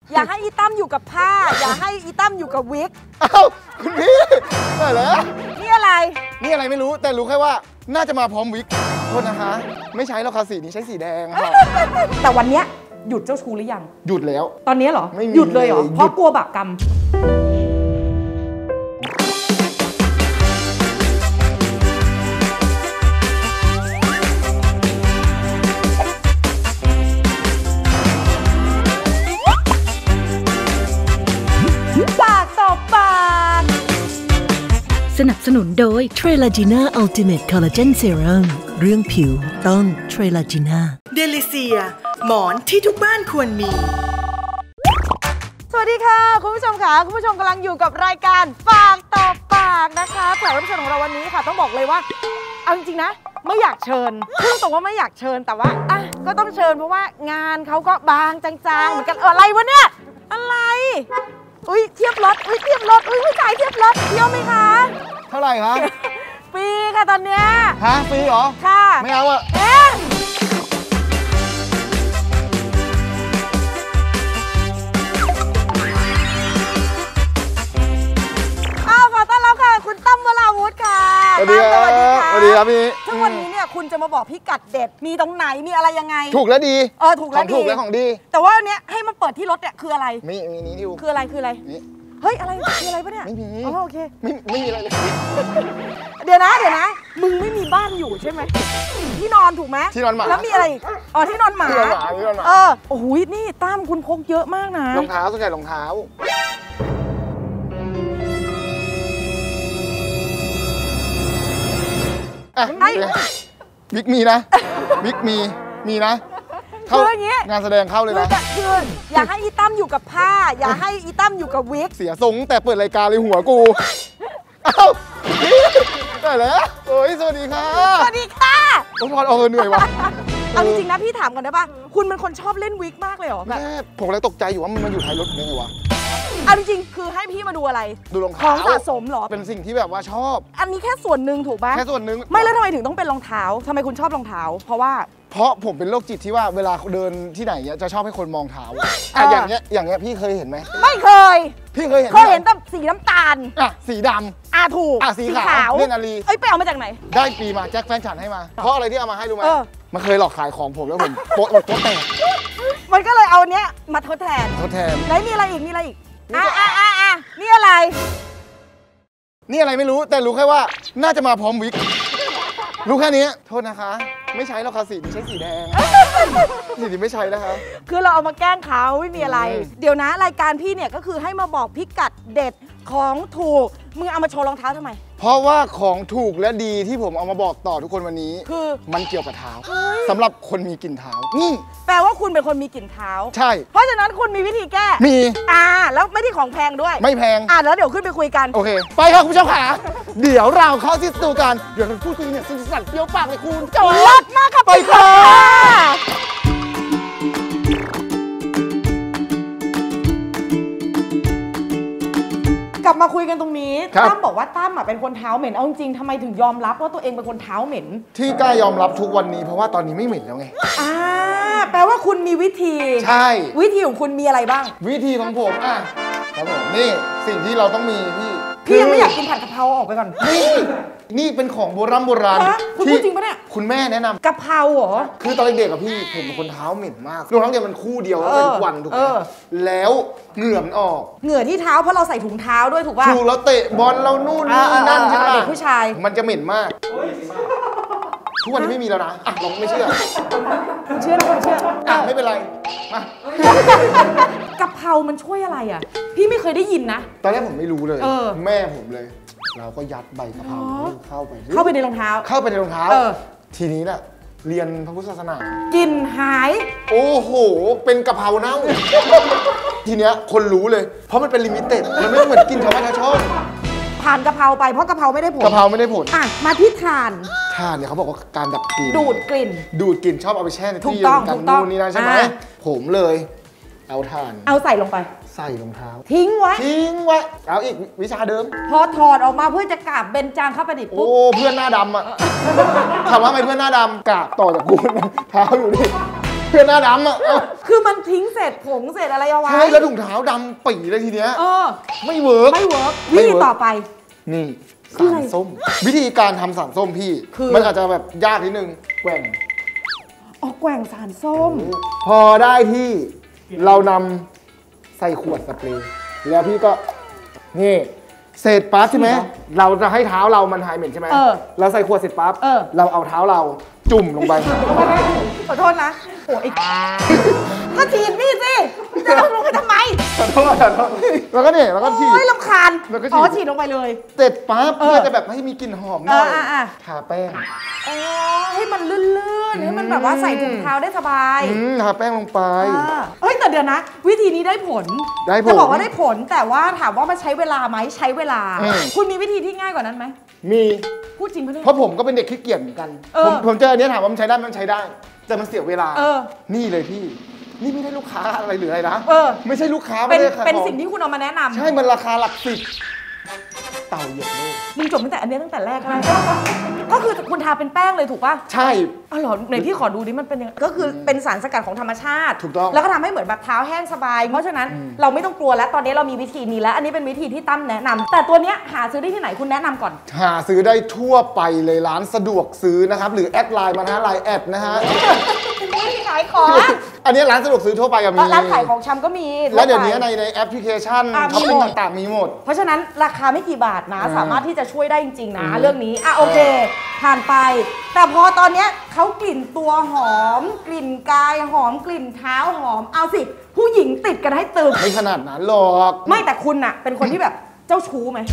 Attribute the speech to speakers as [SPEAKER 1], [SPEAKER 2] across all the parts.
[SPEAKER 1] อย่าให้อีตั้มอยู่กับผ้าอย่าให้อีตั้มอยู่กับวิก
[SPEAKER 2] อ้าวคุณพี่ได้เหรอ
[SPEAKER 1] นี่อะไร
[SPEAKER 2] นี่อะไรไม่รู้แต่รู้แค่ว่าน่าจะมาพร้อมวิกโทษนะคะไม่ใช้แล้วค่ะสีนี้ใช้สีแดงค่ะ
[SPEAKER 1] แต่วันเนี้ยหยุดเจ้าชู้หรือยัง
[SPEAKER 2] หยุดแล้ว
[SPEAKER 1] ตอนนี้เหรอหยุดเลยเหรอเพราะกลัวบาปกรรม
[SPEAKER 3] สนับสนุนโดย Trelagina Ultimate Collagen Serum เรื่องผิวต้อง Trelagina
[SPEAKER 4] เดลิเซียหมอนที่ทุกบ้านควรมี
[SPEAKER 1] สวัสดีค่ะคุณผู้ชมค่ะคุณผู้ชมกำลังอยู่กับรายการปากต่อปากนะคะแขกรับเชิญของเราวันนี้ค่ะต้องบอกเลยว่าเอาจริงๆนะไม่อยากเชิญพูดตรงว่าไม่อยากเชิญแต่ว่าอ่ะก็ต้องเชิญเพราะว่างานเขาก็บางจางๆเหมือนกันอะไรวะเนี่ยอะไรอุ้ยเทียบรถอุ้ยเทียบรถอุ้ยผู้ชายเทียบรถเที่ยวไหมคะ
[SPEAKER 2] เท่าไหร่คะ
[SPEAKER 1] ฟรีค่ะตอนเนี้ย
[SPEAKER 2] ฮะฟรีเหรอ
[SPEAKER 1] ค่ะ
[SPEAKER 2] ไม่เอาอะ
[SPEAKER 1] ขอต้อนรับค่ะคุณตั้มวราวุธค่ะ
[SPEAKER 2] สวัสดีครับสวัสดีครับพี่
[SPEAKER 1] ซึ่งวันนี้เนี่ยคุณจะมาบอกพิกัดเด็ดมีตรงไหนมีอะไรยังไง
[SPEAKER 2] ถูกและดี
[SPEAKER 1] ถูกและดี
[SPEAKER 2] ถูกและของดี
[SPEAKER 1] แต่ว่าเนี้ยให้มันเปิดที่รถเนี่ยคืออะไร
[SPEAKER 2] มีนี้ที่
[SPEAKER 1] คืออะไรนี่เฮ้ยอะไรคืออะไรปะเนี่ย
[SPEAKER 2] ไม่มี
[SPEAKER 1] โอเค
[SPEAKER 2] ไม่มีอะไรเลย
[SPEAKER 1] เดี๋ยวนะมึงไม่มีบ้านอยู่ใช่ไหมที่นอนถูกไหม
[SPEAKER 2] ที่นอนหมา
[SPEAKER 1] แล้วมีอะไรอีกที่นอนหมาโอ้โหนี่ตั้มคุณพกเยอะมากนะ
[SPEAKER 2] รองเท้าส่วนใหญ่รองเท้าบิ๊กมีนะบิ๊กมีนะ
[SPEAKER 1] คืออย่างงี้
[SPEAKER 2] งานแสดงเข้าเลยนะ
[SPEAKER 1] คืออย่าให้อีตั้มอยู่กับผ้าอย่าให้อีตั้มอยู่กับวิก
[SPEAKER 2] เสียทรงแต่เปิดรายการเลยหัวกูเอ้าได้แล้วโอ้ยสวัสดีค่ะ
[SPEAKER 1] สวัสดีค่ะ
[SPEAKER 2] ต้องพอเหนื่อยว่ะ
[SPEAKER 1] เอาจริงๆนะพี่ถามกันได้ป่ะคุณเป็นคนชอบเล่นวิกมากเลยเหรอแบบ
[SPEAKER 2] ผมเลยตกใจอยู่ว่ามันอยู่ท้ายรถได้ไงวะ
[SPEAKER 1] เอาจริงๆคือให้พี่มาดูอะไร
[SPEAKER 2] ดูรองเท้า
[SPEAKER 1] ของสะสมเหรอ
[SPEAKER 2] เป็นสิ่งที่แบบว่าชอบ
[SPEAKER 1] อันนี้แค่ส่วนหนึ่งถูกป่ะ
[SPEAKER 2] แค่ส่วนหนึ่ง
[SPEAKER 1] ไม่แล้วทำไมถึงต้องเป็นรองเท้าทำไมคุณชอบรองเท้าเพราะ
[SPEAKER 2] ผมเป็นโรคจิตที่ว่าเวลาเดินที่ไหนจะชอบให้คนมองเท้าอย่างเงี้ยพี่เคยเห็นไหม
[SPEAKER 1] ไม่เคย
[SPEAKER 2] พี่เคยเห็น
[SPEAKER 1] แต่สีน้ำตาล
[SPEAKER 2] สีดำ
[SPEAKER 1] ถูก
[SPEAKER 2] สีขาวเล่นอารี
[SPEAKER 1] ไปเอามาจากไหน
[SPEAKER 2] ได้ปีมาแจ็คแฟนฉันให้มาเพราะอะไรที่เอามาให้รู้ไหมมันเคยหลอกขายของผมแล้วผมโป๊ะแตก
[SPEAKER 1] มันก็เลยเอาเนี้ยมาทดแทนแล้วมีอะไรอีกนี่อะไร
[SPEAKER 2] นี่อะไรไม่รู้แต่รู้แค่ว่าน่าจะมาพร้อมวิกรู้แค่นี้โทษนะคะไม่ใช้แล้วค่ะสีนี้ใช้สีแดงสีนี้ไม่ใช้นะคะ
[SPEAKER 1] คือเราเอามาแกล้งเขาไม่มีอะไรเดี๋ยวนะรายการพี่เนี่ยก็คือให้มาบอกพิกัดเด็ดของถูกมึงเอามาโชว์รองเท้าทำไม
[SPEAKER 2] เพราะว่าของถูกและดีที่ผมเอามาบอกต่อทุกคนวันนี้
[SPEAKER 1] คือ
[SPEAKER 2] มันเกี่ยวกับเท้าสำหรับคนมีกลิ่นเท้านี่
[SPEAKER 1] แปลว่าคุณเป็นคนมีกลิ่นเท้า
[SPEAKER 2] ใช่
[SPEAKER 1] เพราะฉะนั้นคุณมีวิธีแก้
[SPEAKER 2] มี
[SPEAKER 1] แล้วไม่ได้ของแพงด้วย
[SPEAKER 2] ไม่แพง
[SPEAKER 1] แล้วเดี๋ยวขึ้นไปคุยกัน
[SPEAKER 2] โอเคไปครับคุณผู้ชมค่ะเดี๋ยวเราเข้าที่สตูกันเดี๋ยวเราพูดคุยเนี่ยสั่นเปรี้ยวปากเลยคุณ
[SPEAKER 1] จอดมากค่ะ
[SPEAKER 2] ไปค่ะ
[SPEAKER 1] กลับมาคุยกันตรงนี้ตั้มบอกว่าตั้มเป็นคนเท้าเหม็นเอาจริงทำไมถึงยอมรับว่าตัวเองเป็นคนเท้าเหม็น
[SPEAKER 2] ที่กล้ายอมรับทุกวันนี้เพราะว่าตอนนี้ไม่เหม็นแล้วไง
[SPEAKER 1] แปลว่าคุณมีวิธี
[SPEAKER 2] ใช่
[SPEAKER 1] วิธีของคุณมีอะไรบ้าง
[SPEAKER 2] วิธีของผมครับผมนี่สิ่งที่เราต้องมี
[SPEAKER 1] พี่ยังไม่อยากกินผัดกะเพราออกไปก่อน
[SPEAKER 2] นี่เป็นของโบราณ
[SPEAKER 1] คุณพูดจริงปะเนี่ย
[SPEAKER 2] คุณแม่แนะนำ
[SPEAKER 1] กะเพราเหรอ
[SPEAKER 2] คือตอนเด็กกับพี่ผมเป็นคนเท้าเหม็นมากรองเท้าเดียวมันคู่เดียวแล้วเป็นวันถูกไหมแล้วเหงื่อมันออก
[SPEAKER 1] เหงื่อที่เท้าเพราะเราใส่ถุงเท้าด้วยถูกป่ะ
[SPEAKER 2] ถูกแล้วเตะบอลเรานู่นนี่นั่นใช่ไหม
[SPEAKER 1] เด็กผู้ชาย
[SPEAKER 2] มันจะเหม็นมากทุกวันนี้ไม่มีแล้วนะลองไม่เชื่อ
[SPEAKER 1] คุณเชื่อนะคุณเชื่อ
[SPEAKER 2] ไม่เป็นไรม
[SPEAKER 1] ากะเพรามันช่วยอะไรพี่ไม่เคยได้ยินนะ
[SPEAKER 2] ตอนแรกผมไม่รู้เลยแม่ผมเลยเราก็ยัดใบกะเพราเข้าไป
[SPEAKER 1] ในรองเท้า
[SPEAKER 2] ทีนี้น่ะเรียนพระพุทธศาสนาก
[SPEAKER 1] ลิ่นหาย
[SPEAKER 2] โอ้โหเป็นกะเพราเน่าทีเนี้ยคนรู้เลยเพราะมันเป็นลิมิเต็ดมันไม่เหมือนกินชาวบ้านชาวช่อง
[SPEAKER 1] ผ่านกะเพราไปเพราะกะเพราไม่ได้ผลมาที่ถ่าน
[SPEAKER 2] เนี่ยเขาบอกว่าการดับกลิ่น
[SPEAKER 1] ดูดกลิ่น
[SPEAKER 2] ชอบเอาไปแช่ในที่เย็นกันนู่นนี่นั่นใช่ไหมผมเลยเอาถ่าน
[SPEAKER 1] เอาใส่ลงไป
[SPEAKER 2] ใส่รองเท้า
[SPEAKER 1] ทิ้งไว้
[SPEAKER 2] เอาอีกวิชาเดิม
[SPEAKER 1] พอถอดออกมาเพื่อจะกราบเบญจางคประดิษฐ์
[SPEAKER 2] ปุ๊บเพื่อนหน้าดำถามว่าทำไมเพื่อนหน้าดำกราบต่อจากกูเท้าอยู่นี่เพื่อนหน้าดำอ่ะ
[SPEAKER 1] คือมันทิ้งเศษผงเศษอะไรเอาไว้
[SPEAKER 2] ใช่แล้วถุงเท้าดำปี่เลยทีเนี้ย ไม่เวิร์ก
[SPEAKER 1] ไม่เวิร์กวิธีต่อไป
[SPEAKER 2] นี่
[SPEAKER 1] คืออะไร
[SPEAKER 2] สารส้ม วิธีการทำสารส้มพี่
[SPEAKER 1] คือ
[SPEAKER 2] มันอาจจะแบบยากนิดนึงแกว่ง
[SPEAKER 1] แกว่งสารส้ม
[SPEAKER 2] พอได้ที่เรานำใส่ขวดสเปรย์แล้วพี่ก็นี่เศษปั๊บใช่ไหมเราจะให้เท้าเรามันหายเหม็นใช่ไหมเราใส่ขวดเสร็จปั๊บเราเอาเท้าเราจุ่มลงไป
[SPEAKER 1] ขอโทษนะโอ้ยก็ฉีดนี่สิจะลงไปทำไม
[SPEAKER 2] ขอโทษแล้วก็เนี่ยแล้วก็ฉีด
[SPEAKER 1] โอ้ยรำคาญ
[SPEAKER 2] แล้วก็ฉีด
[SPEAKER 1] ฉีดลงไปเลย
[SPEAKER 2] เสร็จปั๊บเพื่อจะแบบให้มีกลิ่นหอมหน่อยทาแป้ง
[SPEAKER 1] ให้มันลื่นๆให้มันแบบว่าใส่ถุงเท้าได้สบาย
[SPEAKER 2] ทาแป้งลงไป
[SPEAKER 1] เฮ้ยแต่เดี๋ยวนะ วิธีนี้ได้ผล
[SPEAKER 2] ได้ผล
[SPEAKER 1] จะบอกว่าได้ผลแต่ว่าถามว่ามันใช้เวลาไหมใช้เวลา คุณมีวิธีที่ง่ายกว่านั้นไหม
[SPEAKER 2] มี
[SPEAKER 1] พูดจริงปะเนี่ย
[SPEAKER 2] เพราะผมก็เป็นเด็กขี้เกียจเหมือนกันผมเจออันนี้ถามว่ามันใช้ได้มันใช้ได้แต่มันเสียเวลานี่เลยพี่นี่ไม่ได้ลูกค้าอะไรหรืออะไรนะไม่ใช่ลูกค้าไม่ได้ขายของ
[SPEAKER 1] เป็นสิ่งที่คุณเอามาแนะนำ
[SPEAKER 2] ใช่มันราคาหลักสิบเต่าเหยียบโลก
[SPEAKER 1] มึงจบตั้งแต่อันนี้ตั้งแต่แรกเลยก็คือคุณทาเป็นแป้งเลยถูกป่ะ
[SPEAKER 2] ใช่
[SPEAKER 1] อ๋อเหรอไหนพี่ขอดูดิมันเป็นยังไงก็คือเป็นสารสกัดของธรรมชาติ
[SPEAKER 2] ถูกต้อง
[SPEAKER 1] แล้วก็ทำให้เหมือนแบบเท้าแห้งสบายเพราะฉะนั้นเราไม่ต้องกลัวแล้วตอนนี้เรามีวิธีนี้แล้วอันนี้เป็นวิธีที่ตั้มแนะนำแต่ตัวเนี้ยหาซื้อได้ที่ไหนคุณแนะนำก่อน
[SPEAKER 2] หาซื้อได้ทั่วไปเลยร้านสะดวกซื้อนะครับหรือแอดไลน์มานะไลน์แอดนะฮะ
[SPEAKER 1] ไม่ขายของ
[SPEAKER 2] อันนี้ร้านสะดวกซื้อทั่วไปก็มี
[SPEAKER 1] ร้านขายของชำก็มี
[SPEAKER 2] แล้วเดี๋ยวนี้ในแอปพลิเคชันช้อปปิ้งต่างๆมีหมด
[SPEAKER 1] เพราะฉะนั้นราคาไม่กี่บาทนะสามารถที่จะช่วยได้จริงๆนะเรื่องนี้โอเคผ่านไปแต่พอตอนเนี้ยเขากลิ่นตัวหอมกลิ่นกายหอมกลิ่นเท้าหอมเอาสิผู้หญิงติดกันให้ตึม
[SPEAKER 2] ไม่ขนาดนั้นหรอก
[SPEAKER 1] ไม่แต่คุณน่ะเป็นคนที่แบบเจ้าชู้ไหม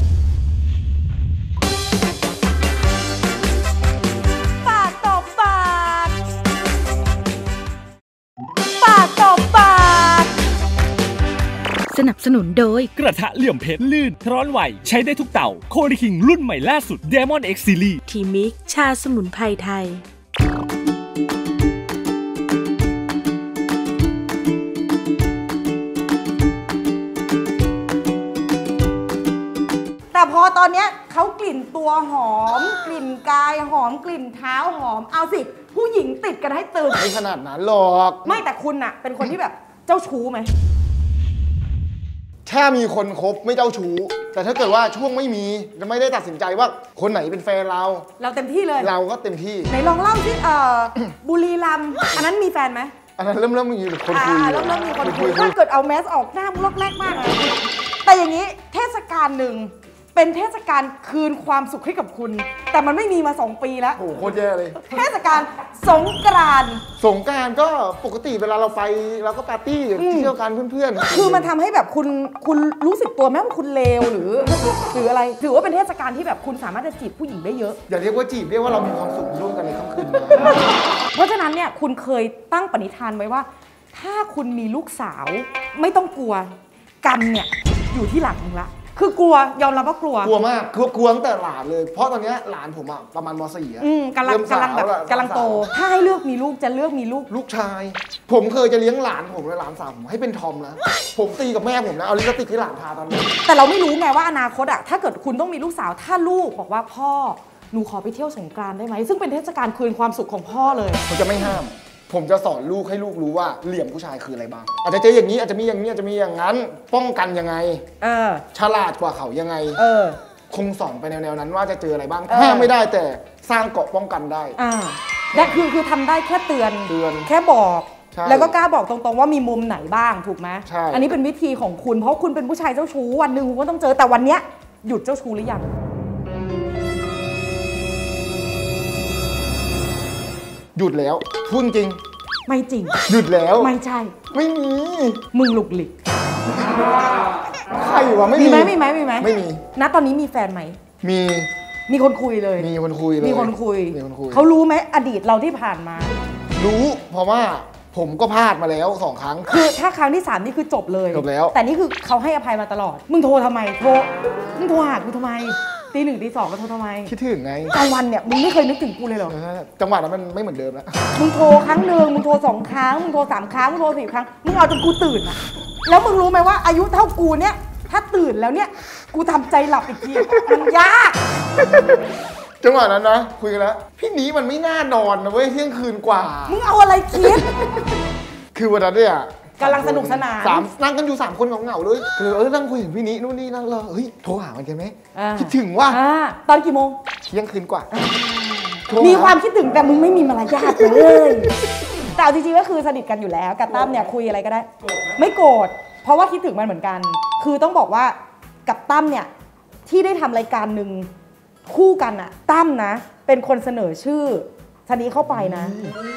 [SPEAKER 1] ปากต่อปากปากต่อปาก
[SPEAKER 3] สนับสนุนโดย
[SPEAKER 5] กระทะเหลี่ยมเพชรลื่นร้อนไหวใช้ได้ทุกเต่าโคดิคิงรุ่นใหม่ล่าสุด Diamond X Series
[SPEAKER 3] ทีมิกชาสมุนไพรไทย
[SPEAKER 1] แต่พอตอนเนี้ยเขากลิ่นตัวหอมกลิ่นกายหอมกลิ่นเท้าหอมเอาสิผู้หญิงติดกันให้ตึม
[SPEAKER 2] ไม่ขนาดนั้นหรอก
[SPEAKER 1] ไม่แต่คุณน่ะเป็นคนที่แบบเจ้าชู้ไหม
[SPEAKER 2] ถ้ามีคนคบไม่เจ้าชู้แต่ถ้าเกิดว่าช่วงไม่มีจะไม่ได้ตัดสินใจว่าคนไหนเป็นแฟนเรา
[SPEAKER 1] เต็มที่เลย
[SPEAKER 2] เราก็เต็มที่
[SPEAKER 1] ไหนลองเล่าสิบุรีรัมย์อันนั้นมีแฟนไหม
[SPEAKER 2] อันนั้นเริ่มมีคนคุย
[SPEAKER 1] เริ่มมีคนคุยถ้าเกิดเอาแมสออกหน้ามึงล็อกแรกมากเลยแต่อย่างนี้เทศกาลหนึ่งเป็นเทศกาลคืนความสุขให้กับคุณแต่มันไม่มีมา2 ปีแล้ว
[SPEAKER 2] โอ้โหโคตรแย่เลย
[SPEAKER 1] เทศกาลสงกรานต์
[SPEAKER 2] ก็ปกติเวลาเราไปเราก็ปาร์ตี้เที่ยวกันเพื่อนๆ
[SPEAKER 1] คือมันทำให้แบบคุณรู้สึกตัวไหมว่าคุณเลวหรืออะไรถือว่าเป็นเทศกาลที่แบบคุณสามารถจะจีบผู้หญิงได้เยอะ
[SPEAKER 2] อย่าเรียกว่าจีบเรียกว่าเรามีความสุขร่วมกันในค่ำคืน
[SPEAKER 1] เพราะฉะนั้นเนี่ยคุณเคยตั้งปณิธานไว้ว่าถ้าคุณมีลูกสาวไม่ต้องกลัวกรรมเนี่ยอยู่ที่หลังมึงละคือกลัวยอมรับว่ากลัว
[SPEAKER 2] มากกลัวตั้งแต่หลานเลยเพราะตอนนี้หลานผมประมาณม.4
[SPEAKER 1] กำลังโตถ้าให้เลือกมีลูกจะเลือกมีลูก
[SPEAKER 2] ชายผมเคยจะเลี้ยงหลานผมและหลานสาวผมให้เป็นทอมนะผมตีกับแม่ผมนะเอาลิปสติกให้หลานทาตอนนี้
[SPEAKER 1] แต่เราไม่รู้ไงว่าอนาคตถ้าเกิดคุณต้องมีลูกสาวถ้าลูกบอกว่าพ่อหนูขอไปเที่ยวสงกรานต์ได้ไหมซึ่งเป็นเทศกาลคืนความสุขของพ่อเลย
[SPEAKER 2] ผมจะไม่ห้ามผมจะสอนลูกให้ลูกรู้ว่าเหลี่ยมผู้ชายคืออะไรบ้างอาจจะเจออย่างนี้อาจจะมีอย่างนี้อาจจะมีอย่างนั้นป้องกันยังไงฉลาดกว่าเขายังไงคงสอนไปแนวนั้นว่าจะเจออะไรบ้างห้ามไม่ได้แต่สร้างเกราะป้องกันได้
[SPEAKER 1] และคือทำได้แค่เตือนแค่บอกแล้วก็กล้าบอกตรงๆว่ามีมุมไหนบ้างถูกไหมอันนี้เป็นวิธีของคุณเพราะคุณเป็นผู้ชายเจ้าชู้วันหนึ่งคุณก็ต้องเจอแต่วันเนี้ยหยุดเจ้าชู้หรือยัง
[SPEAKER 2] หยุดแล้วพูดจริง
[SPEAKER 1] ไม่จริง
[SPEAKER 2] หยุดแล้ว
[SPEAKER 1] ไม่ใช่
[SPEAKER 2] ไม่มี
[SPEAKER 1] มึงหลุกหลิก
[SPEAKER 2] ใครวะไม่มี
[SPEAKER 1] ไหม
[SPEAKER 2] ไม่มี
[SPEAKER 1] ณตอนนี้มีแฟนไหมมีคนคุยเลย
[SPEAKER 2] มีคนคุยเลย
[SPEAKER 1] มีคนคุยเขารู้ไหมอดีตเราที่ผ่านมา
[SPEAKER 2] รู้เพราะว่าผมก็พลาดมาแล้ว2 ครั้ง
[SPEAKER 1] คือถ้าครั้งที่3นี่คือจบเลย
[SPEAKER 2] จบแล้ว
[SPEAKER 1] แต่นี่คือเขาให้อภัยมาตลอดมึงโทรทำไมมึงโทรหากูทำไมตี 1 ตี 2ก็โทรทำไม
[SPEAKER 2] คิดถึงไง
[SPEAKER 1] กลางวันเนี่ยมึงไม่เคยนึกถึงกูเลยเหรอ
[SPEAKER 2] จังหวะนั้นมันไม่เหมือนเดิมแล้ว
[SPEAKER 1] มึงโทรครั้งหนึ่งมึงโทร2 ครั้งมึงโทร3 ครั้งมึงโทร4 ครั้งมึงเอาจนกูตื่นอะแล้วมึงรู้ไหมว่าอายุเท่ากูเนี่ยถ้าตื่นแล้วเนี่ยกูทำใจหลับอีกทีมันยาก
[SPEAKER 2] จังหวะนั้นนะคุยกันแล้วพี่นี้มันไม่น่านอนนะเว้ยเที่ยงคืนกว่า
[SPEAKER 1] มึงเอาอะไรคิด
[SPEAKER 2] คือวันนั้นเนี่ย
[SPEAKER 1] กำลังสนุกสนาน
[SPEAKER 2] นั่งกันอยู่3 คนเหงาๆเลยคือนั่งคุยถึงพี่นี้นู่นนี่นั่นเลยเฮ้ยโทรหามันกันไหมคิดถึงว่า
[SPEAKER 1] ตอนกี่โมง
[SPEAKER 2] เที่ยงคืนกว่า
[SPEAKER 1] มีความคิดถึงแต่มึงไม่มีมารยาทเลยแต่จริงๆก็คือสนิทกันอยู่แล้วกับตั้มเนี่ยคุยอะไรก็ได้ไม่โกรธเพราะว่าคิดถึงมันเหมือนกันคือต้องบอกว่ากับตั้มเนี่ยที่ได้ทำรายการหนึ่งคู่กันอะตั้มนะเป็นคนเสนอชื่อชนี้เข้าไปนะ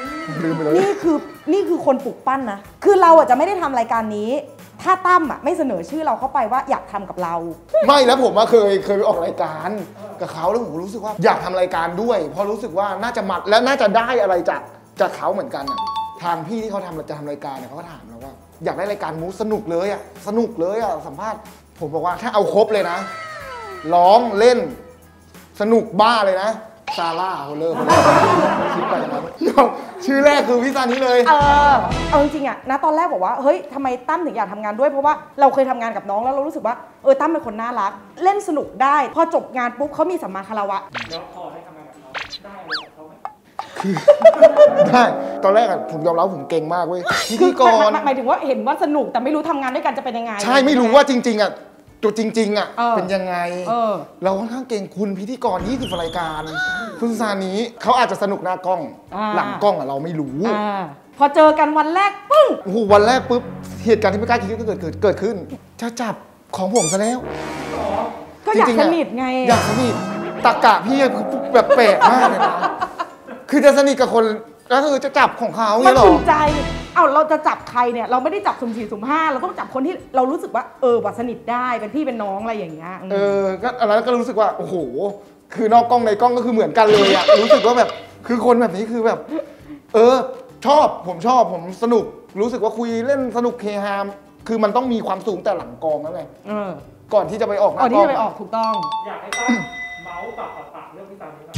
[SPEAKER 1] นี่คือคนปลุกปั้นนะคือเราอะจะไม่ได้ทำรายการนี้ถ้าตั้มอะไม่เสนอชื่อเราเข้าไปว่าอยากทำกับเรา
[SPEAKER 2] ไม่แล้วผมเคยไปออกรายการกับเขาแล้วผมรู้สึกว่าอยากทำรายการด้วยเพราะรู้สึกว่าน่าจะมัดและน่าจะได้อะไรจากเขาเหมือนกันอะทางพี่ที่เขาจะทำรายการเนี่ยเขาก็ถามเราว่าอยากได้รายการมูสนุกเลยอะสนุกเลยอะสัมภาษณ์ผมบอกว่าถ้าเอาครบเลยนะร้องเล่นสนุกบ้าเลยนะซาร่าโฮเลอร์คิดไปอย่างนั้นชื่อแรกคือพี่ซานี้เลย
[SPEAKER 1] เอาจริงๆอะนะตอนแรกบอกว่าเฮ้ยทำไมตั้มถึงอยากทำงานด้วยเพราะว่าเราเคยทำงานกับน้องแล้วเรารู้สึกว่าตั้มเป็นคนน่ารักเล่นสนุกได้พอจบงานปุ๊บเขามีสัมมาคารวะ
[SPEAKER 5] แล้วพอได้ทำงานกับเขาได้อะไรกับเขาไหม
[SPEAKER 2] คือได้ตอนแรกอะผมยอมรับผมเก่งมากเว้ยพิธีกร
[SPEAKER 1] หมายถึงว่าเห็นว่าสนุกแต่ไม่รู้ทำงานด้วยกันจะเป็นยังไง
[SPEAKER 2] ใช่ไม่รู้ว่าจริงๆอะตัวจริงๆอ่ะเป็นยังไงเราค่อนข้างเก่งคุณพิธีกร20 รายการคุณซานี้เขาอาจจะสนุกหน้ากล้องหลังกล้องอะเราไม่รู้
[SPEAKER 1] พอเจอกันวันแรกปึ้ง
[SPEAKER 2] โอ้โหวันแรกปุ๊บเหตุการณ์ที่ไม่กล้าคิดก็เกิดขึ้นจะจับของผมซะแล้ว
[SPEAKER 1] ก็อยากสนิทไง
[SPEAKER 2] อยากสนิทตะกะพี่แบบแปลกมากเลยนะคือจะสนิทกับคนก็คือจะจับของเขา
[SPEAKER 1] เนี่ยหรอมันถูกใจเราจะจับใครเนี่ยเราไม่ได้จับสุ่ม 4 สุ่ม 5เราต้องจับคนที่เรารู้สึกว่าว่าสนิทได้เป็นพี่เป็นน้องอะไรอย่างเงี้ย
[SPEAKER 2] ก็อะไรก็รู้สึกว่าโอ้โหคือนอกกล้องในกล้องก็คือเหมือนกันเลยอะรู้สึกว่าแบบคือคนแบบนี้คือแบบชอบผมสนุกรู้สึกว่าคุยเล่นสนุกเฮฮาคือมันต้องมีความสูงแต่หลังกองนั่นแหละก่อนที่จะไปออกหน้ากล้อง
[SPEAKER 1] ก่อนที่จะไปออกถูกต้อง
[SPEAKER 5] อยากให้ตั้มเมาส์ปากเรื่องพี่ตามนี้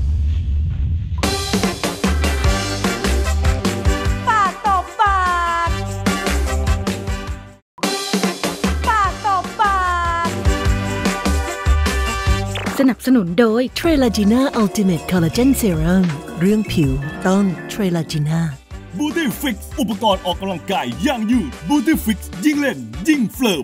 [SPEAKER 3] สนับสนุนโดยเทรลาจีน่าอัลติเมทคอลลาเจนเซรั่มเรื่องผิวต้องเทรลาจีน่า
[SPEAKER 5] บูตี้ฟิกซ์อุปกรณ์ออกกำลังกายอย่างยืดบูตี้ฟิกซ์ยิ่งเล่นยิ่งเฟิร์ม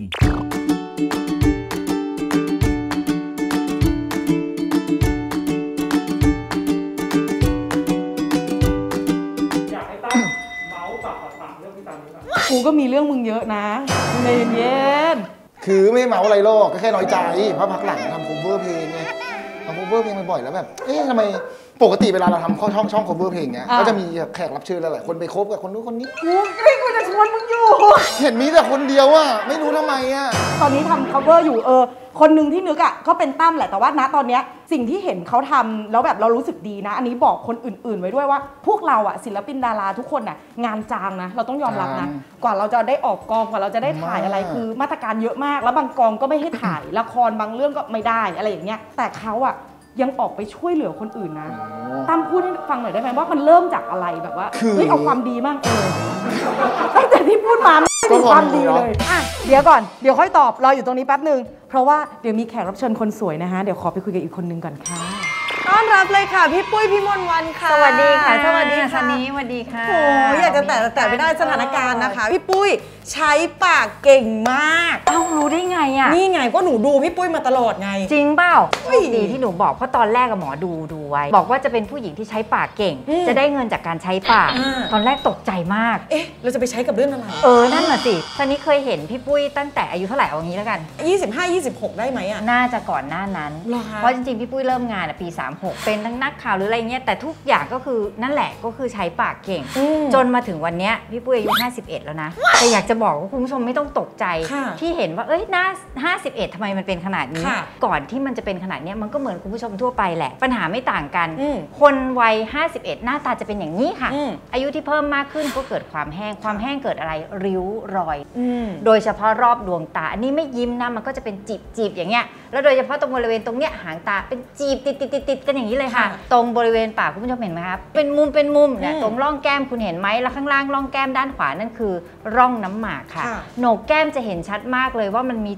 [SPEAKER 5] อยากให้ตั้มเมาส์ปากเรื่องพี่ตามนี้
[SPEAKER 1] กูก็มีเรื่องมึงเยอะนะเย็น
[SPEAKER 2] คือไม่เมาอะไรหรอกก็แค่น้อยใจเพราะพักหลังทำ cover เพลงไงทำ cover เพลงบ่อยแล้วแบบทำไมปกติเวลาเราทำช่อง cover เพลงเนี้ยก็จะมีแขกรับเชิญหลายๆคนไปคบกับคนนู้นคนนี้
[SPEAKER 1] กูจะชวนมึงอยู่
[SPEAKER 2] เห็นมีแต่คนเดียวอะไม่รู้ทำไมอะ
[SPEAKER 1] ตอนนี้ทำ cover อยู่คนหนึ่งที่นึกอะก็เป็นตั้มแหละแต่ว่าณตอนเนี้ยสิ่งที่เห็นเขาทำแล้วแบบเรารู้สึกดีนะอันนี้บอกคนอื่นๆไว้ด้วยว่าพวกเราอะศิลปินดาราทุกคนอะงานจางนะเราต้องยอมรับนะกว่าเราจะได้ออกกองกว่าเราจะได้ถ่ายอะไรคือมาตรการเยอะมากแล้วบางกองก็ไม่ให้ถ่ายละครบางเรื่องก็ไม่ได้อะไรอย่างเงี้ยแต่เขาอะยังออกไปช่วยเหลือคนอื่นนะตั้มพูดให้ฟังหน่อยได้ไหมว่ามันเริ่มจากอะไรแบบว่าเฮ้ยเอาความดีมั่งตั้งแต่ที่พูดมาไม่มีความดีเลยเดี๋ยวก่อนเดี๋ยวค่อยตอบรออยู่ตรงนี้แป๊บนึงเพราะว่าเดี๋ยวมีแขกรับเชิญคนสวยนะฮะเดี๋ยวขอไปคุยกับอีกคนนึงก่อนค่ะต้อนรับเลยค่ะพี่ปุ้ยพี่มนต์วันค่ะ
[SPEAKER 6] สวัสดีค่ะสวัสดีค่ะนี้สวัสดีค่ะ
[SPEAKER 1] โอ้ยอยากจะแต่ไม่ได้สถานการณ์นะคะพี่ปุ้ยใช้ปากเก่งมาก
[SPEAKER 6] รู้ได้ไงอ่ะ
[SPEAKER 1] นี่ไงก็หนูดูพี่ปุ้ยมาตลอดไง
[SPEAKER 6] จริงเปล่าดีที่หนูบอกเพราะตอนแรกกับหมอดูไว้บอกว่าจะเป็นผู้หญิงที่ใช้ปากเก่งจะได้เงินจากการใช้ปากตอนแรกตกใจมาก
[SPEAKER 1] เราจะไปใช้กับเรื่องอะไร
[SPEAKER 6] นั่นน่ะสิตอนนี้เคยเห็นพี่ปุ้ยตั้งแต่อายุเท่าไหร่เอางี้แล้วกัน
[SPEAKER 1] 25-26ได้ไหมอ่ะ
[SPEAKER 6] น่าจะก่อนหน้านั้นเพราะจริงๆพี่ปุ้ยเริ่มงานปี36เป็นทั้งนักข่าวหรืออะไรเงี้ยแต่ทุกอย่างก็คือนั่นแหละก็คือใช้ปากเก่งจนมาถึงวันนี้พี่ปุ้ยอายุ51แล้วนะแต่อยากจะบอกว่าคุณผู้ชมไม่ต้องตกใจที่เห็นว่าหน้า51ทำไมมันเป็นขนาดนี้ก่อนที่มันจะเป็นขนาดนี้มันก็เหมือนคุณผู้ชมทั่วไปแหละปัญหาไม่ต่างกันคนวัย51หน้าตาจะเป็นอย่างนี้ค่ะอายุที่เพิ่มมากขึ้นก็เกิดความแห้งเกิดอะไรริ้วรอยโดยเฉพาะรอบดวงตาอันนี้ไม่ยิ้มนะมันก็จะเป็นจีบอย่างเงี้ยแล้วโดยเฉพาะตรงบริเวณตรงเนี้ยหางตาเป็นจีบติดกันอย่างนี้เลยค่ะตรงบริเวณปากคุณผู้ชมเห็นไหมครับเป็นมุมเนี่ยตรงร่องแก้มคุณเห็นไหมแล้วข้างล่างร่องแก้มด้านขวานั่นคือร่องน้ำหมากค่ะโหนกแก้มจะเห็นชัดมากเลยว่ามันมี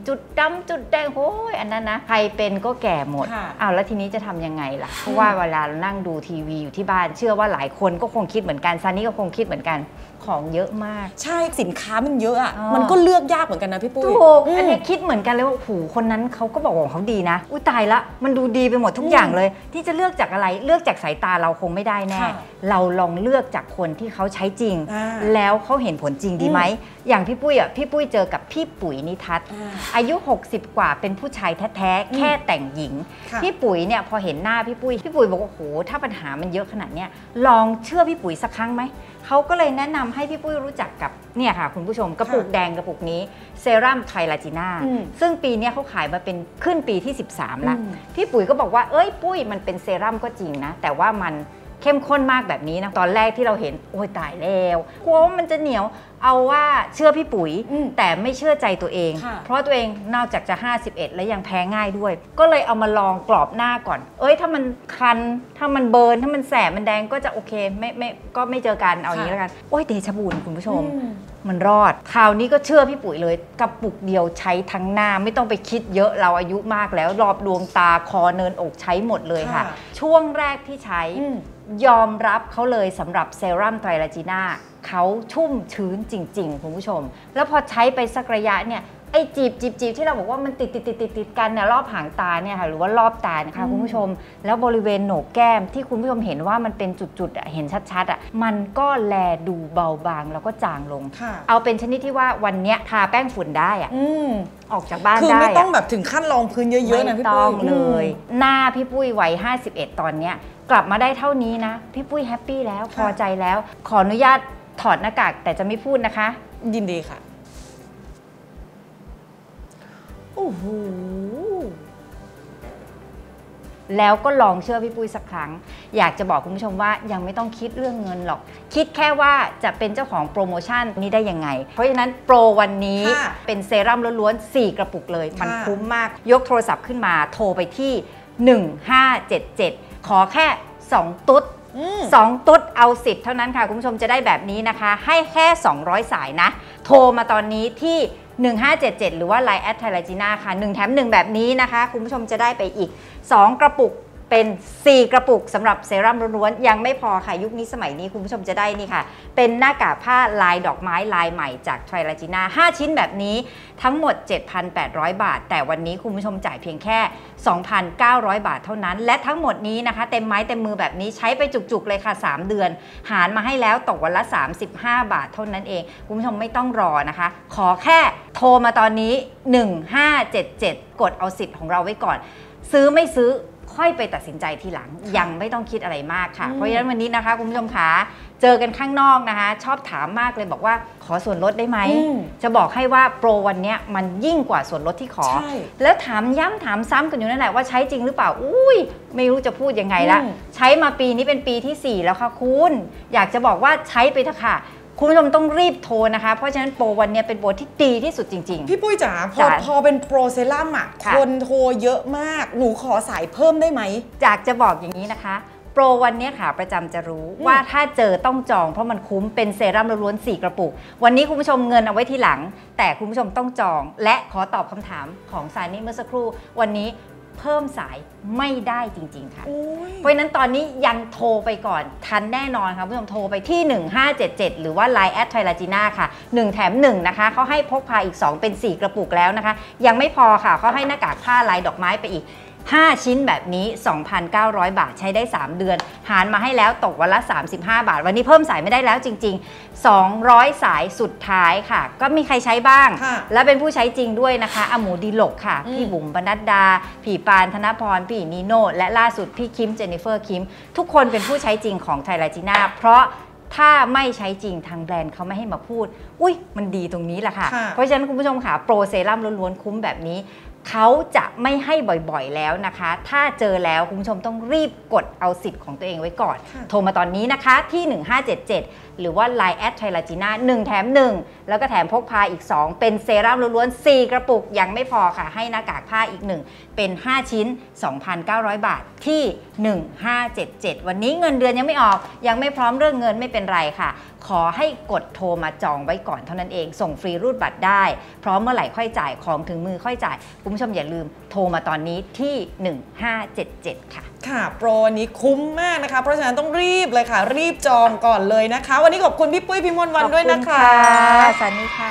[SPEAKER 6] จุดดำจุดแดงโอ้ยอันนั้นนะใครเป็นก็แก่หมดอ้าวแล้วทีนี้จะทำยังไงล่ะเพราะว่าเวลาเรานั่งดูทีวีอยู่ที่บ้านเชื่อว่าหลายคนก็คงคิดเหมือนกันซานี่ก็คงคิดเหมือนกันของเยอะมาก
[SPEAKER 1] ใช่สินค้ามันเยอะอ่ะมันก็เลือกยากเหมือนกันนะพี่ปุ้ย
[SPEAKER 6] ถูกอันนี้คิดเหมือนกันเลยว่าโอ้โหคนนั้นเขาก็บอกว่าเขาดีนะอุ้ยตายละมันดูดีไปหมดทุกอย่างเลยที่จะเลือกจากอะไรเลือกจากสายตาเราคงไม่ได้แน่เราลองเลือกจากคนที่เขาใช้จริงแล้วเขาเห็นผลจริงดีไหมอย่างพี่ปุ้ยเจอกับพี่ปุ๋ยนิทัศน์อายุ60กว่าเป็นผู้ชายแท้ๆแค่แต่งหญิงพี่ปุ๋ยเนี่ยพอเห็นหน้าพี่ปุ้ยบอกว่าโอ้โหถ้าปัญหามันเยอะขนาดเนี้ยลองเชื่อพี่ปุ๋ยสักครั้งไหมเขาก็เลยแนะนำให้พี่ปุ้ยรู้จักกับเนี่ยค่ะคุณผู้ชมกระปุกแดงกระปุกนี้เซรั่มไทลาจีน่าซึ่งปีนี้เขาขายมาเป็นขึ้นปีที่13แล้วพี่ปุ๋ยก็บอกว่าเอ้ยปุ้ยมันเป็นเซรั่มก็จริงนะแต่ว่ามันเข้มข้นมากแบบนี้นะตอนแรกที่เราเห็นโอ้ยตายแล้วกลัวว่ามันจะเหนียวเอาว่าเชื่อพี่ปุ๋ยแต่ไม่เชื่อใจตัวเองเพราะตัวเองนอกจากจะ51แล้วยังแพ้ง่ายด้วยก็เลยเอามาลองกรอบหน้าก่อนถ้ามันคันถ้ามันเบิร์นถ้ามันแสบมันแดงก็จะโอเคไม่เจอกันเอาอย่างนี้แล้วกันโอ้ยเดชะบุญคุณผู้ชมมันรอดคราวนี้ก็เชื่อพี่ปุ๋ยเลยกระปุกเดียวใช้ทั้งหน้าไม่ต้องไปคิดเยอะเราอายุมากแล้วรอบดวงตาคอเนินอกใช้หมดเลยค่ะช่วงแรกที่ใช้ยอมรับเขาเลยสำหรับเซรั่มไตรลาจีน่าเขาชุ่มชื้นจริงๆคุณผู้ชมแล้วพอใช้ไปสักระยะเนี่ยไอ้จีบที่เราบอกว่ามันติดกันเนี่ยรอบหางตาเนี่ยค่ะหรือว่ารอบตานะคะคุณผู้ชมแล้วบริเวณโหนกแก้มที่คุณผู้ชมเห็นว่ามันเป็นจุดๆเห็นชัดๆมันก็แลดูเบาบางแล้วก็จางลงเอาเป็นชนิดที่ว่าวันนี้ทาแป้งฝุ่นได้อะออกจากบ้านได้คือ
[SPEAKER 1] ไม่ต้องแบบถึงขั้นรองพื้นเยอะๆนะพี่ปุ้ย
[SPEAKER 6] ไม่ต้องเลยหน้าพี่ปุ้ยวัย51ตอนเนี้ยกลับมาได้เท่านี้นะพี่ปุ้ยแฮปปี้แล้วพอใจแล้วขออนุญาตถอดหน้ากากแต่จะไม่พูดนะคะ
[SPEAKER 1] ยินดีค่ะโอ้โห
[SPEAKER 6] แล้วก็ลองเชื่อพี่ปุ้ยสักครั้งอยากจะบอกคุณผู้ชมว่ายังไม่ต้องคิดเรื่องเงินหรอกคิดแค่ว่าจะเป็นเจ้าของโปรโมชั่นนี้ได้ยังไงเพราะฉะนั้นโปรวันนี้เป็นเซรั่มล้วนๆ4กระปุกเลยมันคุ้มมากยกโทรศัพท์ขึ้นมาโทรไปที่1577ขอแค่2ตุ๊ด2ตุ๊ดเอา10เท่านั้นค่ะคุณผู้ชมจะได้แบบนี้นะคะให้แค่200สายนะโทรมาตอนนี้ที่1577หรือว่า Line แอดไทลาจีน่าค่ะ1แถม1แบบนี้นะคะคุณผู้ชมจะได้ไปอีก2กระปุกเป็น4กระปุกสำหรับเซรั่มล้วนๆยังไม่พอค่ะยุคนี้สมัยนี้คุณผู้ชมจะได้นี่ค่ะเป็นหน้ากากผ้าลายดอกไม้ลายใหม่จากไทลาจีน่า5ชิ้นแบบนี้ทั้งหมด 7,800 บาทแต่วันนี้คุณผู้ชมจ่ายเพียงแค่ 2,900 บาทเท่านั้นและทั้งหมดนี้นะคะเต็มไม้เต็มมือแบบนี้ใช้ไปจุกๆเลยค่ะ3เดือนหารมาให้แล้วตกวันละ35 บาทเท่านั้นเองคุณผู้ชมไม่ต้องรอนะคะขอแค่โทรมาตอนนี้1577กดเอาสิทธิ์ของเราไว้ก่อนซื้อไม่ซื้อค่อยไปตัดสินใจทีหลังยังไม่ต้องคิดอะไรมากค่ะเพราะฉะนั้นวันนี้นะคะคุณผู้ชมคะเจอกันข้างนอกนะคะชอบถามมากเลยบอกว่าขอส่วนลดได้ไหมจะบอกให้ว่าโปรวันนี้มันยิ่งกว่าส่วนลดที่ขอแล้วถามย้ำถามซ้ำกันอยู่นั่นแหละว่าใช้จริงหรือเปล่าอุ้ยไม่รู้จะพูดยังไงละใช้มาปีนี้เป็นปีที่4แล้วค่ะคุณอยากจะบอกว่าใช้ไปเถอะค่ะคุณผู้ชมต้องรีบโทรนะคะเพราะฉะนั้นโปรวันนี้เป็นโปรที่ดีที่สุดจริงๆ
[SPEAKER 1] พี่ปุ้ยจ๋าพอเป็นโปรเซรั่มอ่ะคนโทรเยอะมากหนูขอสายเพิ่มได้ไหม
[SPEAKER 6] อยากจะบอกอย่างนี้นะคะโปรวันนี้ค่ะประจำจะรู้ว่าถ้าเจอต้องจองเพราะมันคุ้มเป็นเซรั่มล้วนๆ4กระปุกวันนี้คุณผู้ชมเงินเอาไว้ทีหลังแต่คุณผู้ชมต้องจองและขอตอบคำถามของซานี่เมื่อสักครู่วันนี้เพิ่มสายไม่ได้จริงๆค่ะเพราะฉะนั้นตอนนี้ยังโทรไปก่อนทันแน่นอนค่ะคุณผู้ชมโทรไปที่1577หรือว่า Line แอดไทลาจีน่าค่ะ1แถม1นะคะเขาให้พกพาอีก2เป็น4กระปุกแล้วนะคะยังไม่พอค่ะเขาให้หน้ากากผ้าลายดอกไม้ไปอีก5ชิ้นแบบนี้ 2,900 บาทใช้ได้3เดือนหารมาให้แล้วตกวันละ35 บาทวันนี้เพิ่มสายไม่ได้แล้วจริงๆ200สายสุดท้ายค่ะก็มีใครใช้บ้างและเป็นผู้ใช้จริงด้วยนะคะอหมูดีหลกค่ะพี่บุ๋มปนัดดาพี่ปานธนพรพี่นีโน่และล่าสุดพี่คิมเจนนิเฟอร์คิมทุกคนเป็นผู้ใช้จริงของไทลาจีน่าเพราะถ้าไม่ใช้จริงทางแบรนด์เขาไม่ให้มาพูดอุ้ยมันดีตรงนี้แหละค่ะเพราะฉะนั้นคุณผู้ชมค่ะโปรเซรั่มล้วนๆคุ้มแบบนี้เขาจะไม่ให้บ่อยๆแล้วนะคะถ้าเจอแล้วคุณผู้ชมต้องรีบกดเอาสิทธิ์ของตัวเองไว้ก่อนโทรมาตอนนี้นะคะที่1577หรือว่า Line แอดไทลาจีน่า1แถม1แล้วก็แถมพกพาอีก2เป็นเซรั่มล้วนๆ4กระปุกยังไม่พอค่ะให้หน้ากากผ้าอีก1เป็น5ชิ้น 2,900 บาทที่1577วันนี้เงินเดือนยังไม่ออกยังไม่พร้อมเรื่องเงินไม่เป็นไรค่ะขอให้กดโทรมาจองไว้ก่อนเท่านั้นเองส่งฟรีรูดบัตรได้พร้อมเมื่อไหร่ค่อยจ่ายของถึงมือค่อยจ่ายคุณผู้ชมอย่าลืมโทรมาตอนนี้ที่1577ค่ะ
[SPEAKER 1] ค่ะโปรนี้คุ้มมากนะคะเพราะฉะนั้นต้องรีบเลยค่ะรีบจองก่อนเลยนะคะวันนี้ขอบคุณพี่ปุ้ยพี่มนต์วันด้วยนะคะ
[SPEAKER 6] สวัสดีค่ะ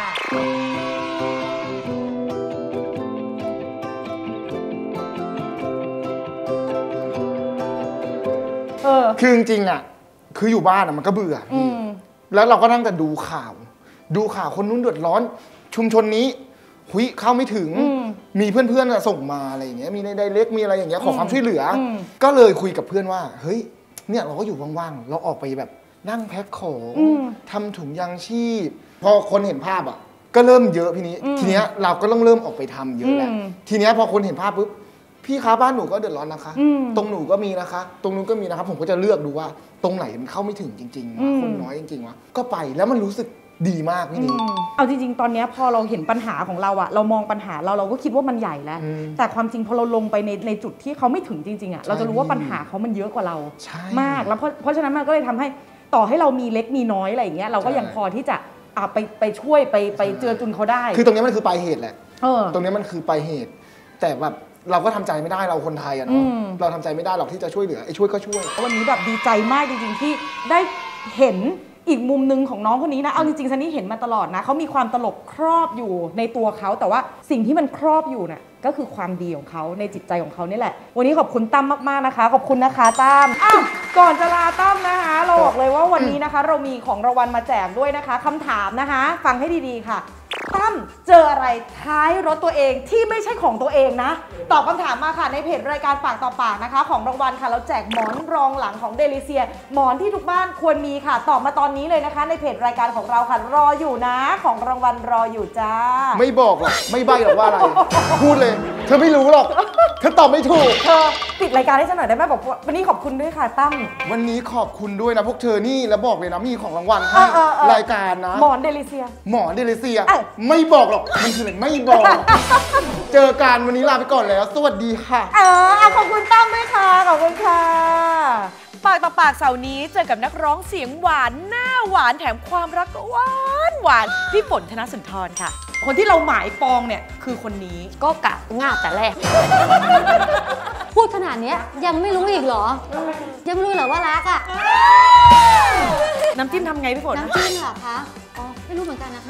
[SPEAKER 2] คือจริงๆอ่ะคืออยู่บ้านอ่ะมันก็เบื่อแล้วเราก็นั่งแต่ดูข่าวคนนู้นเดือดร้อนชุมชนนี้หุยเข้าไม่ถึงมีเพื่อนๆส่งมาอะไรอย่างเงี้ยมีในไดเรกมีอะไรอย่างเงี้ยขอความช่วยเหลือก็เลยคุยกับเพื่อนว่าเฮ้ยเนี่ยเราก็อยู่ว่างๆเราออกไปแบบนั่งแพ็คของทำถุงยางชีพพอคนเห็นภาพอ่ะก็เริ่มเยอะทีนี้เราก็ต้องเริ่มออกไปทำเยอะแหละทีนี้พอคนเห็นภาพปุ๊บพี่คะบ้านหนูก็เดือดร้อนนะคะตรงหนูก็มีนะคะตรงนู้นก็มีนะคะผมก็จะเลือกดูว่าตรงไหนมันเข้าไม่ถึงจริงๆคนน้อยจริงๆวะก็ไปแล้วมันรู้สึกดีมากพี่นี่
[SPEAKER 1] เอาจริงๆตอนนี้พอเราเห็นปัญหาของเราอะเรามองปัญหาเราก็คิดว่ามันใหญ่แล้วแต่ความจริงพอเราลงไปในจุดที่เขาไม่ถึงจริงๆอะเราจะรู้ว่าปัญหาเขามันเยอะกว่าเรามากแล้วเพราะฉะนั้นมันก็เลยทำให้ต่อให้เรามีเล็กมีน้อยอะไรอย่างเงี้ยเราก็ยังพอที่จะไปช่วยไปเจือจุนเขาได้
[SPEAKER 2] คือตรงนี้มันคือปลายเหตุแหละตรงนี้มันคือปลายเหตุแต่แบบเราก็ทำใจไม่ได้เราคนไทยอะเนาะเราทำใจไม่ได้หรอกที่จะช่วยเหลือไอ้ช่วยก็ช่วย
[SPEAKER 1] วันนี้แบบดีใจมากจริงๆที่ได้เห็นอีกมุมนึงของน้องคนนี้นะเอาจริงๆซันนี่เห็นมาตลอดนะเขามีความตลกครอบอยู่ในตัวเขาแต่ว่าสิ่งที่มันครอบอยู่น่ะก็คือความดีของเขาในจิตใจของเขานี่แหละวันนี้ขอบคุณตั้มมากๆนะคะขอบคุณนะคะตั้มก่อนจะลาตั้มนะคะเราบอกเลยว่าวันนี้นะคะเรามีของรางวัลมาแจกด้วยนะคะคำถามนะคะฟังให้ดีๆค่ะตั้มเจออะไรท้ายรถตัวเองที่ไม่ใช่ของตัวเองนะตอบคำถามมาค่ะในเพจรายการปากต่อปากนะคะของรางวัลค่ะเราแจกหมอนรองหลังของเดลิเซียหมอนที่ทุกบ้านควรมีค่ะตอบมาตอนนี้เลยนะคะในเพจรายการของเราค่ะรออยู่นะของรางวัลรออยู่จ้า
[SPEAKER 2] ไม่บอกหรอกไม่ใบ้หรอกว่าอะไรพูดเลยเธอไม่รู้หรอกเธอตอบไม่ถูก
[SPEAKER 1] เธอปิดรายการให้ฉันหน่อยได้ไหมบอกวันนี้ขอบคุณด้วยค่ะตั้ม
[SPEAKER 2] วันนี้ขอบคุณด้วยนะพวกเธอนี่แล้วบอกเลยนะมีของรางวัลให้รายการนะ
[SPEAKER 1] หมอนเดลิเซีย
[SPEAKER 2] ไม่บอกหรอกมันคืออะไรไม่บอกเจอกันวันนี้ลาไปก่อนแล้วสวัสดีค่ะ
[SPEAKER 1] ขอบคุณตั้มด้วยค่ะขอบคุณค่ะปากต่อปากเสาร์นี้เจอกับนักร้องเสียงหวานหน้าหวานแถมความรักก็หวานพี่ฝนธนสุนทรค่ะคนที่เราหมายปองเนี่ยคือคนนี้
[SPEAKER 7] ก็กะง่าแต่แรกพูดขนาดนี้ยังไม่รู้อีกเหรอยังไม่รู้เหรอว่ารักอ่ะ
[SPEAKER 1] น้ำจิ้มทำไงพี่ฝน
[SPEAKER 7] น้ำจิ้มเหรอคะอ๋อไม่รู้เหมือนกันนะคะ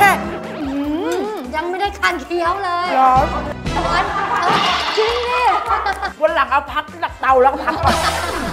[SPEAKER 7] ยังไม่ได้คันเคี้ยวเลยจริงดิ
[SPEAKER 1] วันหลังเอาพักจากเตาแล้วก็พักก่อน